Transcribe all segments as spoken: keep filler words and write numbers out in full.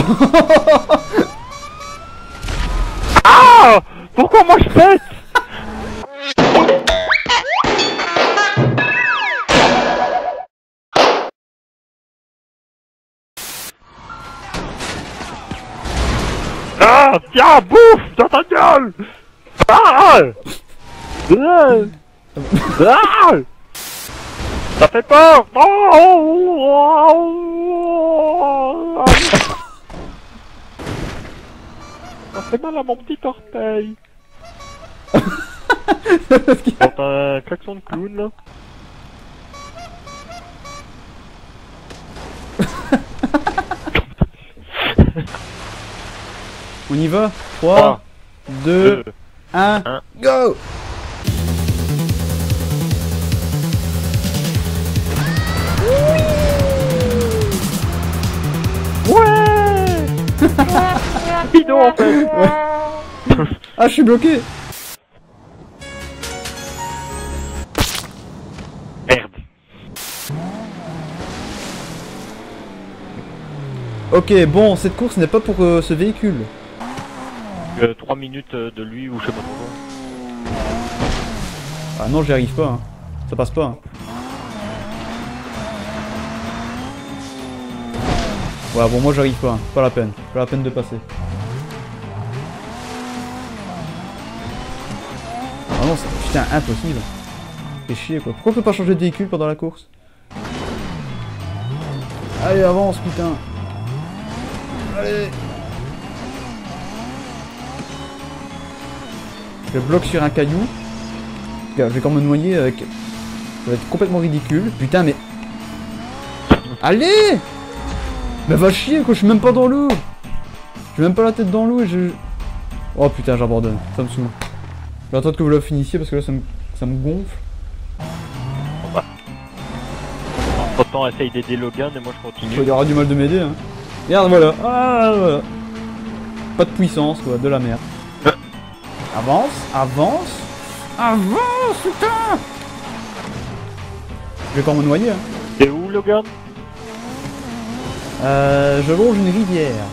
Ah! Pourquoi moi je pète? Ah! Tiens, bouffe dans ta gueule! Ah! Ah! Ah! Ça fait peur! Oh! Ça fait mal à mon petit orteil! T'as un klaxon de clown là? On y va? trois, deux, un, go! Ouais! Bidon en fait! Ouais. Ah, je suis bloqué! Merde! Ok, bon, cette course n'est pas pour euh, ce véhicule. Euh, trois minutes de lui ou je sais pas trop. Ah non, j'y arrive pas. Hein. Ça passe pas. Hein. Ouais, bon, moi j'arrive pas. Hein. Pas la peine. Pas la peine de passer. Ah non, c'est putain impossible. Fais chier quoi. Pourquoi on peut pas changer de véhicule pendant la course? Allez, avance, putain. Allez. Je bloque sur un caillou. Je vais quand même me noyer avec... Ça va être complètement ridicule. Putain, mais... Allez! Mais va chier quoi, je suis même pas dans l'eau. J'ai même pas la tête dans l'eau et je... Oh putain, j'abandonne. Ça me saoule. Je vais attendre que vous la finissiez parce que là, ça me, ça me gonfle. Entre temps, essaye d'aider Logan et moi je continue. Il aura du mal de m'aider, hein. Regarde, voilà. Ah, voilà. Pas de puissance, quoi. De la merde. Avance, avance. Avance, putain. Je vais quand même me noyer, hein. T'es où, Logan? Euh, je longe une rivière.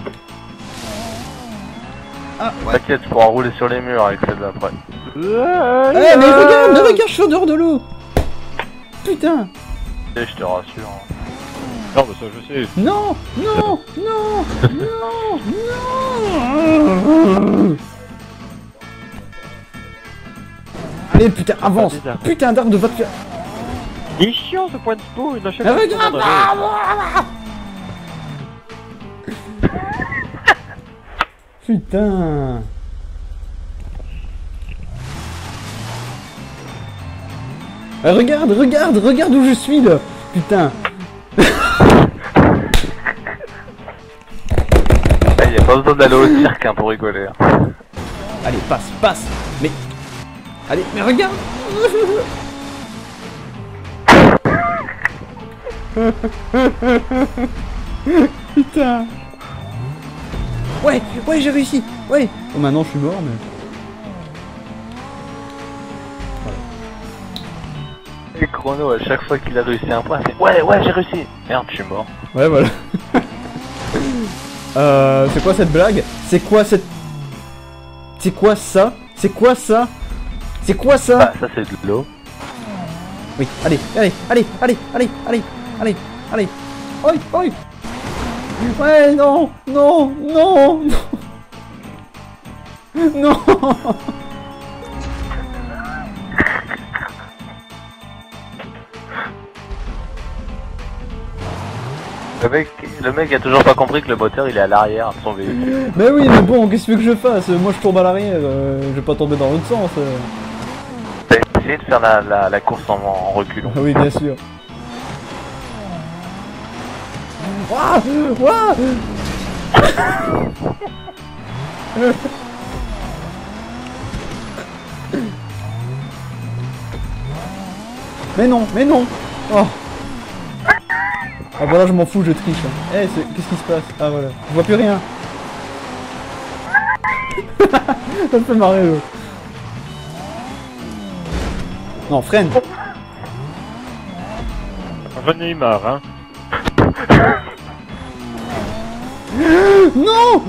Ah, ouais. T'inquiète, tu pourras rouler sur les murs avec celle d'après. Eh, hey, mais regarde, mais regarde, je suis en dehors de l'eau. Putain. Et je te rassure. Non, mais ça je sais. Non, non, non, non, non. Allez, putain, avance. Putain d'arbre de voiture. Il est chiant ce point de spawn, il achète. Regarde. Putain. Eh, regarde, regarde, regarde où je suis là. Putain. Il n'y a pas besoin d'aller au cirque hein, pour rigoler. Hein. Allez, passe, passe. Mais... Allez, mais regarde. Putain. Ouais, ouais, j'ai réussi. Ouais. Oh, maintenant je suis mort, mais... Et Chrono, à chaque fois qu'il a réussi un point, c'est ouais, ouais, j'ai réussi. Merde, je suis mort. Ouais, voilà. euh, c'est quoi cette blague? C'est quoi cette... C'est quoi ça? C'est quoi ça? C'est quoi ça? Bah, ça c'est de l'eau. Oui, allez, allez, allez, allez, allez, allez, allez, allez. Oi, oi. Ouais, non, non, non, non. Non. Le mec, le mec a toujours pas compris que le moteur il est à l'arrière de son véhicule. Mais oui, mais bon, qu'est-ce que tu veux que je fasse? Moi je tourne à l'arrière, euh, je vais pas tomber dans l'autre sens. Euh. T'as essayé de faire la, la, la course en, en reculant. Ah oui, bien sûr. Ouah, ouah. Mais non, mais non. Oh. Ah voilà, je m'en fous, je triche. Eh, hey, qu'est-ce qui se passe? Ah voilà, je vois plus rien. Ça me fait marrer, là. Non, freine. J'en ai marre, hein. Non.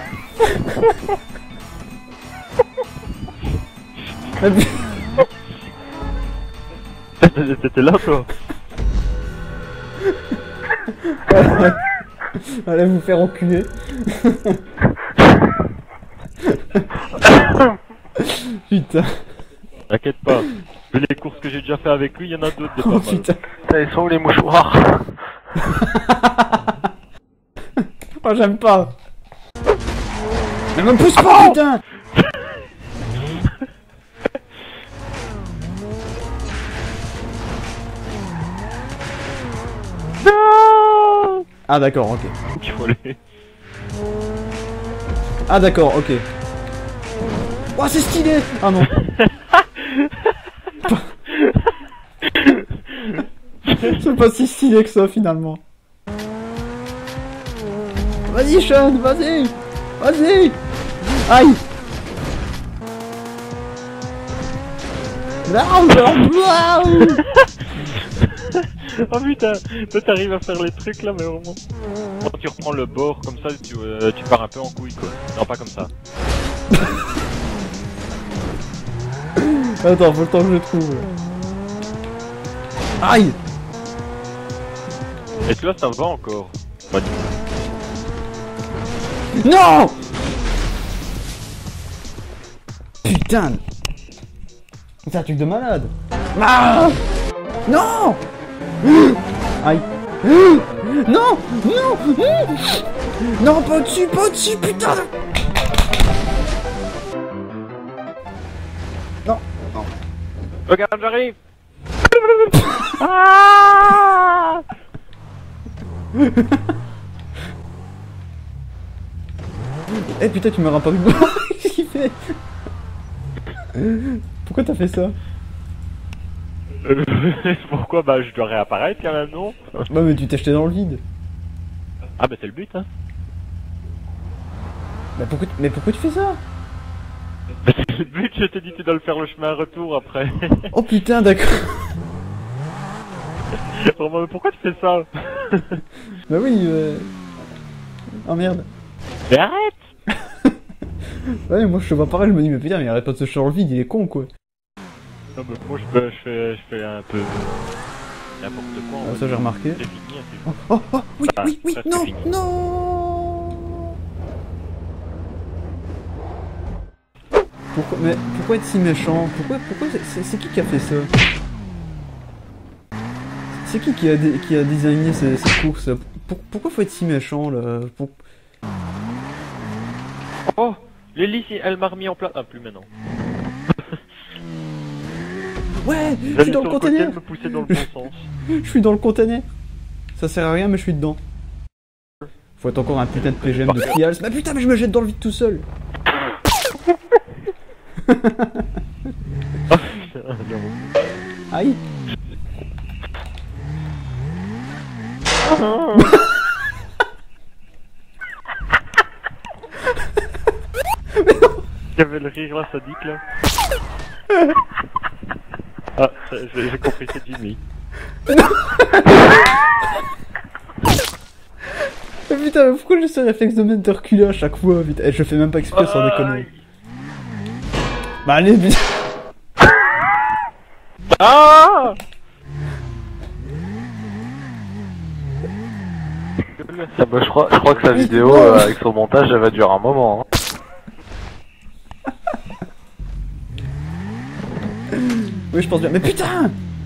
T'étais là, toi? Allez vous faire enculer. Putain. T'inquiète pas. Vu les courses que j'ai déjà fait avec lui, il y en a d'autres de pas Oh mal. putain. Putain, ils sont où les mouchoirs? Oh j'aime pas. Mais me pousse pas, putain. Non. Ah d'accord, ok. Il faut aller. Ah d'accord, ok. Oh c'est stylé. Ah non. C'est pas si stylé que ça finalement. Vas-y Sean, vas-y. Vas-y. Aïe. Non, non, non. Oh putain, toi t'arrives à faire les trucs là, mais vraiment. Quand tu reprends le bord comme ça, tu, euh, tu pars un peu en couille quoi. Non, pas comme ça. Attends, faut le temps que je le trouve. Aïe. Et tu vois, ça va encore. Bah, Non. Putain. C'est un truc de malade. Ah. Non. Aïe. Non. Non. Non, pas au-dessus, pas au-dessus, putain. Non. Non. regarde, j'arrive. Ah. Eh putain, tu me rends pas du bois. Qu'est-ce qu'il fait? Pourquoi t'as fait ça? Euh, Pourquoi? Bah je dois réapparaître quand même, non? Bah mais tu t'es jeté dans le vide. Ah bah c'est le but, hein. Bah pourquoi tu... Mais pourquoi tu fais ça? Bah c'est le but, je t'ai dit tu dois le faire le chemin retour après. Oh putain, d'accord. Vraiment, mais pourquoi tu fais ça? Bah oui, euh... Oh merde. Mais arrête. Ouais, moi je te vois pareil, je me dis mais putain, mais il arrête pas de se jeter dans le vide, il est con quoi. Non mais moi je, je, fais, je fais un peu... n'importe quoi. Ah, ça j'ai remarqué. C'est fini, hein, c'est Oh, oh, oh, oui, Ah, oui, oui, ça, c'est non, fini. non. Pourquoi, mais pourquoi être si méchant? Pourquoi, pourquoi, c'est c'est qui qui a fait ça? C'est qui qui a, dé- qui a designé ces, ces courses? Pour- pourquoi faut être si méchant là? Pour- Oh, l'hélice, elle m'a remis en place. Ah, plus maintenant. Ouais, je J'allais suis dans sur le le côté, container. elle me poussait dans le bon sens. Je suis dans le container. Ça sert à rien, mais je suis dedans. Faut être encore un putain de P G M de Trials. Mais putain, mais je me jette dans le vide tout seul. Ah, putain, non. Aïe. Il y avait le rire là, sadique là. Ah, j'ai j'ai compris, c'est Jimmy. Mais putain, mais pourquoi j'ai ce réflexe de mettre de reculer à chaque fois? Putain, eh, je fais même pas exprès sans déconner. Bah allez, putain. Ah. Ah bah, je, crois, je crois que sa vidéo, euh, avec son montage, elle va durer un moment. Hein. Oui, je pense bien. Mais putain.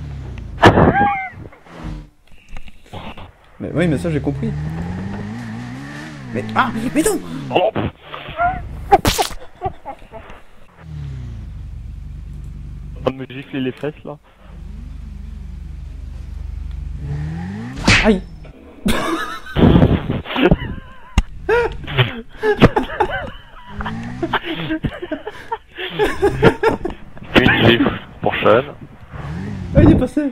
Mais oui, mais ça j'ai compris. Mais ah, mais non. Oh. On me gifler les fesses là. Aïe. Une gifle pour Sean. Ah, il est passé.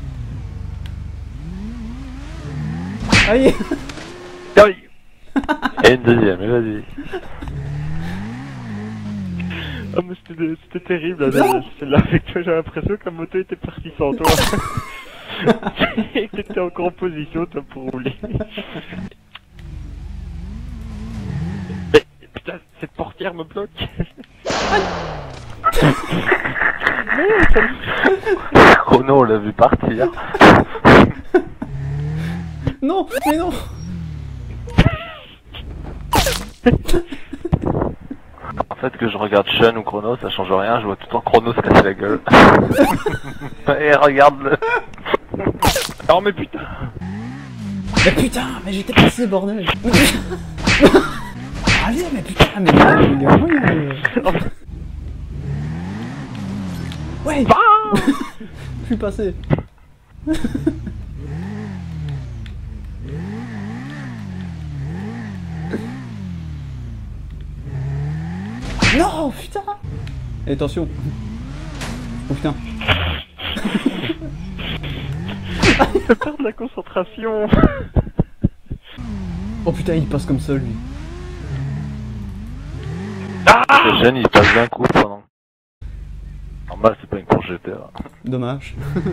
Aïe. Aïe. Et une deuxième, et vas-y. Ah mais c'était c'était terrible là, celle-là avec toi, j'ai l'impression que la moto était partie sans toi. Et que t'étais encore en position toi pour rouler. Pierre me bloque. Chrono, on l'a vu partir. Non, mais non. En fait, que je regarde Sean ou Chrono, ça change rien, je vois tout le temps Chrono se casser la gueule. Et regarde-le. Non mais putain. Mais putain, mais j'étais passé, bordel. Allez, mais putain, mais là, il y a moyen. Ouais. Je suis passé. Non, putain. Et attention. Oh putain. Je perds de la concentration. Oh putain, il passe comme ça, lui. Le jeune, il passe d'un coup pendant. Normal, c'est pas une course G T A. Dommage.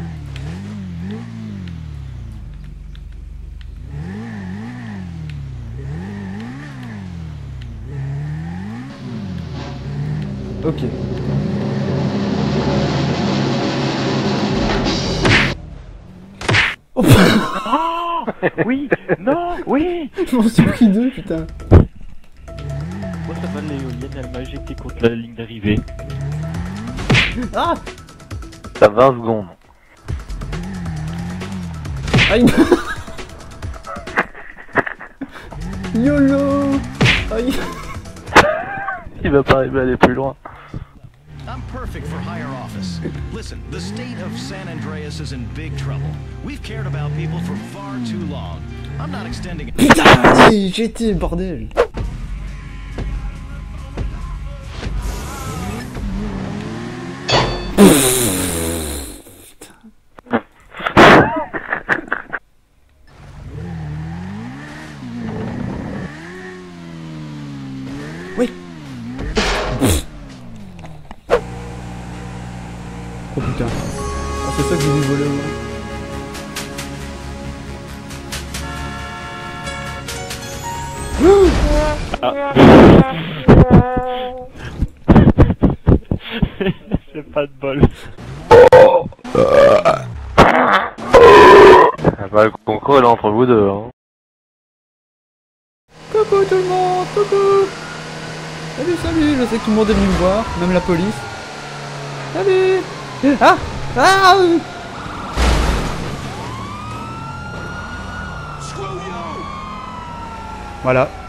Ok. Oh putain. Oh oui. Non. Oui. Je m'en suis pris deux, putain. Moi ça va, l'éolienne, elle m'a éjecté contre la ligne d'arrivée. Ah. T'as vingt secondes. Aïe. YOLO. Aïe. Il va pas arriver à aller plus loin. I'm perfect for higher office. Listen, the state of San Andreas is in big trouble. We've cared about people for far too long. I'm not extending it. Putain, vas-y, j'ai été, bordel. Oui. Oh putain. Ah, c'est ça que j'ai dû voler, moi. Ah. C'est pas de bol. Ah bah, le concours, il est entre vous deux. Hein. Coucou tout le monde, coucou. Salut, salut, je sais que tout le monde est venu me voir, même la police. Salut. Ah. Ah. Voilà.